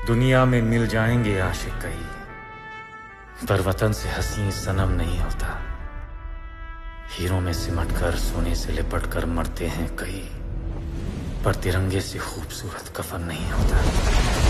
दुनिया में मिल जाएंगे आशिक कई, पर वतन से हसी सनम नहीं होता। हीरों में सिमटकर सोने से लिपट कर मरते हैं कई, पर तिरंगे से खूबसूरत कफन नहीं होता।